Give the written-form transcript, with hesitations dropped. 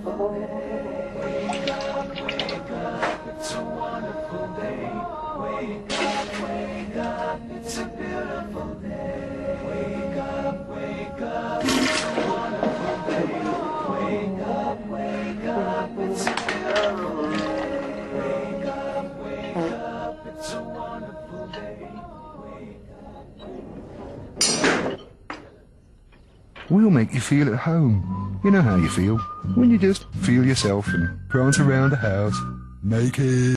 Wake up, wake up, it's a wonderful day. Wake up, it's a beautiful day. Wake up, it's a wonderful day. Wake up, it's a beautiful day. Wake up, it's a wonderful day. We'll make you feel at home. You know how you feel when you just feel yourself and prance around the house. Make it.